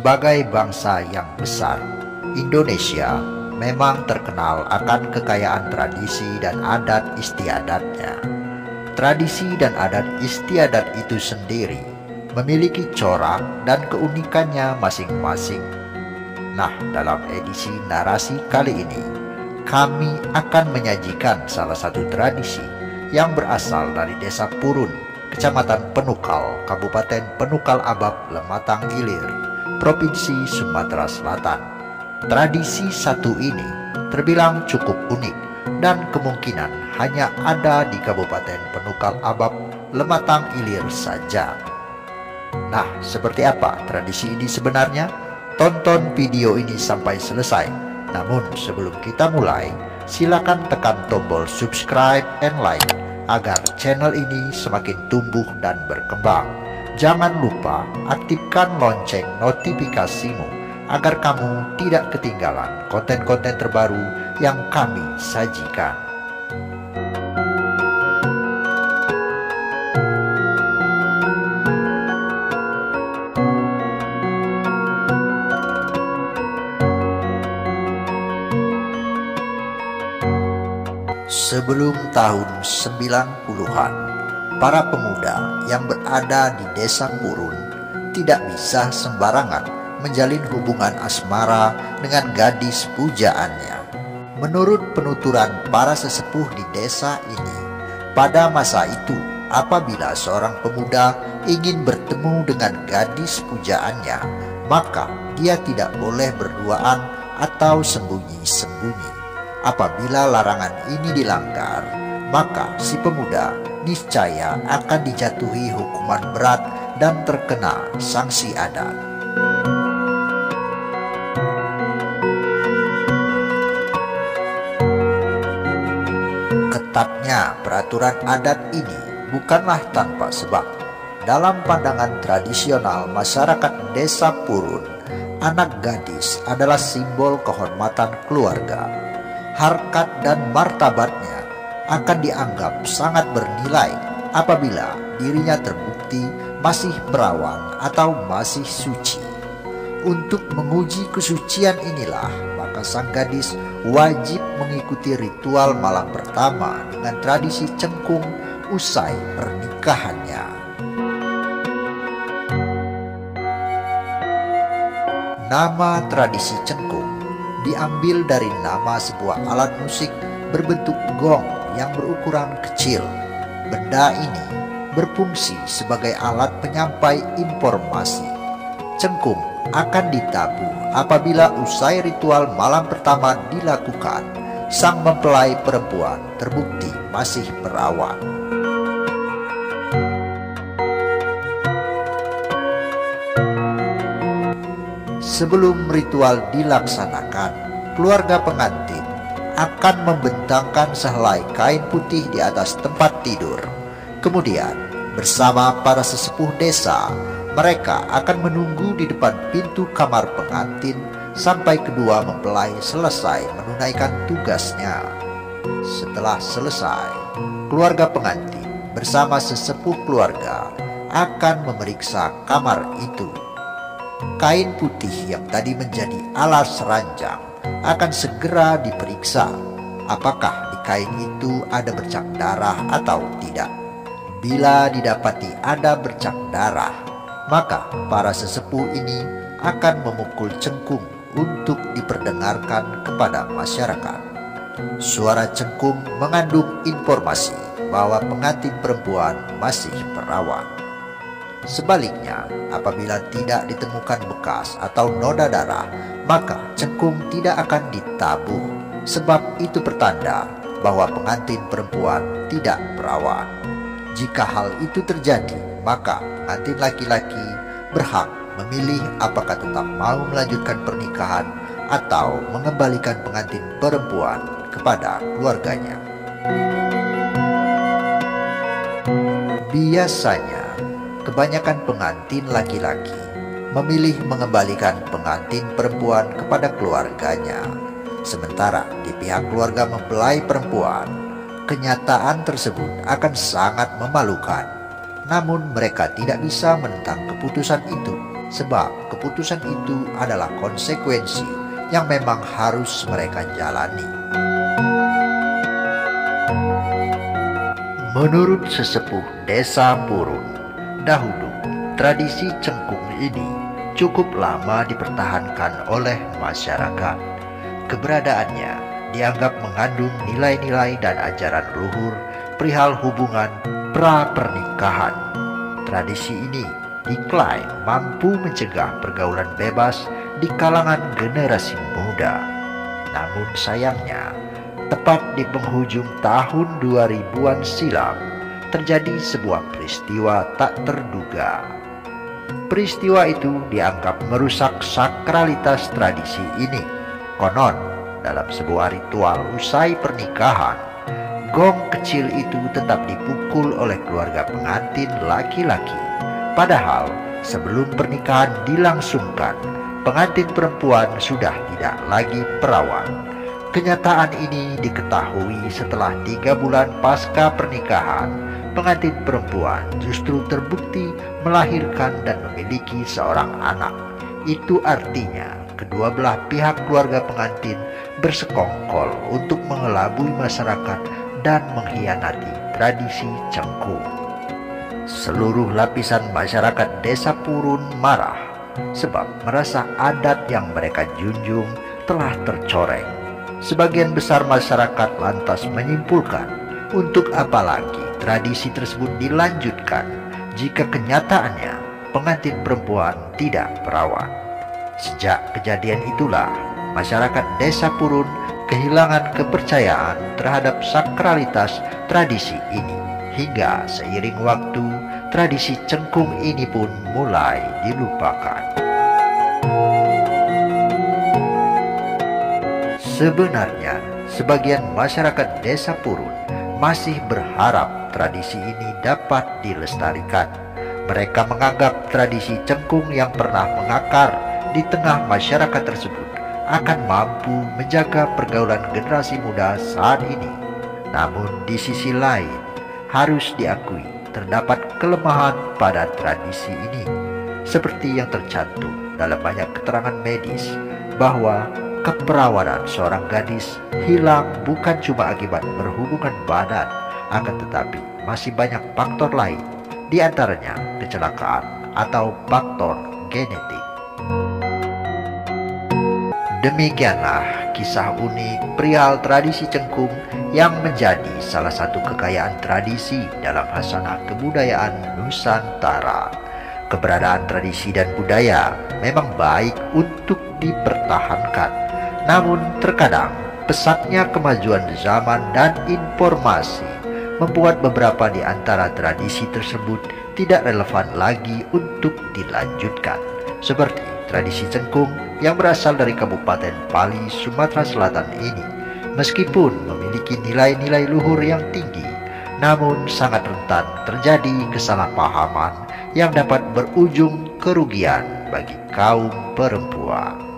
Sebagai bangsa yang besar, Indonesia memang terkenal akan kekayaan tradisi dan adat istiadatnya. Tradisi dan adat istiadat itu sendiri memiliki corak dan keunikannya masing-masing. Nah, dalam edisi narasi kali ini, kami akan menyajikan salah satu tradisi yang berasal dari Desa Purun, Kecamatan Penukal, Kabupaten Penukal Abab, Lematang Ilir, Provinsi Sumatera Selatan. Tradisi satu ini terbilang cukup unik dan kemungkinan hanya ada di Kabupaten Penukal Abab, Lematang Ilir saja. Nah, seperti apa tradisi ini sebenarnya? Tonton video ini sampai selesai. Namun sebelum kita mulai, silakan tekan tombol subscribe and like agar channel ini semakin tumbuh dan berkembang. Jangan lupa aktifkan lonceng notifikasimu agar kamu tidak ketinggalan konten-konten terbaru yang kami sajikan. Sebelum tahun 90-an, para pemuda yang berada di Desa Purun tidak bisa sembarangan menjalin hubungan asmara dengan gadis pujaannya. Menurut penuturan para sesepuh di desa ini, pada masa itu apabila seorang pemuda ingin bertemu dengan gadis pujaannya, maka dia tidak boleh berduaan atau sembunyi-sembunyi. Apabila larangan ini dilanggar, maka si pemuda niscaya akan dijatuhi hukuman berat dan terkena sanksi adat. Ketatnya peraturan adat ini bukanlah tanpa sebab. Dalam pandangan tradisional masyarakat Desa Purun, anak gadis adalah simbol kehormatan keluarga. Harkat dan martabatnya akan dianggap sangat bernilai apabila dirinya terbukti masih perawan atau masih suci. Untuk menguji kesucian inilah, maka sang gadis wajib mengikuti ritual malam pertama dengan tradisi cengkung usai pernikahannya. Nama tradisi cengkung diambil dari nama sebuah alat musik berbentuk gong yang berukuran kecil. Benda ini berfungsi sebagai alat penyampai informasi. Cengkung akan ditabuh apabila usai ritual malam pertama dilakukan, sang mempelai perempuan terbukti masih perawan. Sebelum ritual dilaksanakan, keluarga pengantin akan membentangkan sehelai kain putih di atas tempat tidur. Kemudian, bersama para sesepuh desa, mereka akan menunggu di depan pintu kamar pengantin sampai kedua mempelai selesai menunaikan tugasnya. Setelah selesai, keluarga pengantin bersama sesepuh keluarga akan memeriksa kamar itu. Kain putih yang tadi menjadi alas ranjang akan segera diperiksa apakah di kain itu ada bercak darah atau tidak. Bila didapati ada bercak darah, maka para sesepuh ini akan memukul cengkung untuk diperdengarkan kepada masyarakat. Suara cengkung mengandung informasi bahwa pengantin perempuan masih perawan. Sebaliknya, apabila tidak ditemukan bekas atau noda darah, maka cengkung tidak akan ditabuh, sebab itu pertanda bahwa pengantin perempuan tidak perawan. Jika hal itu terjadi, maka pengantin laki-laki berhak memilih apakah tetap mau melanjutkan pernikahan atau mengembalikan pengantin perempuan kepada keluarganya. Biasanya, kebanyakan pengantin laki-laki memilih mengembalikan pengantin perempuan kepada keluarganya. Sementara di pihak keluarga mempelai perempuan, kenyataan tersebut akan sangat memalukan. Namun mereka tidak bisa menentang keputusan itu, sebab keputusan itu adalah konsekuensi yang memang harus mereka jalani. Menurut sesepuh Desa Purun, dahulu tradisi cengkung ini cukup lama dipertahankan oleh masyarakat. Keberadaannya dianggap mengandung nilai-nilai dan ajaran luhur perihal hubungan pra-pernikahan. Tradisi ini diklaim mampu mencegah pergaulan bebas di kalangan generasi muda. Namun sayangnya, tepat di penghujung tahun 2000-an silam, terjadi sebuah peristiwa tak terduga. Peristiwa itu dianggap merusak sakralitas tradisi ini. Konon, dalam sebuah ritual usai pernikahan, gong kecil itu tetap dipukul oleh keluarga pengantin laki-laki. Padahal sebelum pernikahan dilangsungkan, pengantin perempuan sudah tidak lagi perawan. Kenyataan ini diketahui setelah 3 bulan pasca pernikahan, pengantin perempuan justru terbukti melahirkan dan memiliki seorang anak. Itu artinya kedua belah pihak keluarga pengantin bersekongkol untuk mengelabui masyarakat dan mengkhianati tradisi cengkung. Seluruh lapisan masyarakat Desa Purun marah sebab merasa adat yang mereka junjung telah tercoreng. Sebagian besar masyarakat lantas menyimpulkan, untuk apa lagi tradisi tersebut dilanjutkan jika kenyataannya pengantin perempuan tidak perawan. Sejak kejadian itulah masyarakat Desa Purun kehilangan kepercayaan terhadap sakralitas tradisi ini, hingga seiring waktu tradisi cengkung ini pun mulai dilupakan. Sebenarnya sebagian masyarakat Desa Purun masih berharap tradisi ini dapat dilestarikan. Mereka menganggap tradisi cengkung yang pernah mengakar di tengah masyarakat tersebut akan mampu menjaga pergaulan generasi muda saat ini. Namun di sisi lain, harus diakui terdapat kelemahan pada tradisi ini, seperti yang tercantum dalam banyak keterangan medis bahwa keperawanan seorang gadis hilang bukan cuma akibat berhubungan badan, akan tetapi masih banyak faktor lain, diantaranya kecelakaan atau faktor genetik. Demikianlah kisah unik perihal tradisi cengkung yang menjadi salah satu kekayaan tradisi dalam hasanah kebudayaan Nusantara. Keberadaan tradisi dan budaya memang baik untuk dipertahankan. Namun terkadang pesatnya kemajuan zaman dan informasi membuat beberapa di antara tradisi tersebut tidak relevan lagi untuk dilanjutkan. Seperti tradisi cengkung yang berasal dari Kabupaten Pali, Sumatera Selatan ini, meskipun memiliki nilai-nilai luhur yang tinggi, namun sangat rentan terjadi kesalahpahaman yang dapat berujung kerugian bagi kaum perempuan.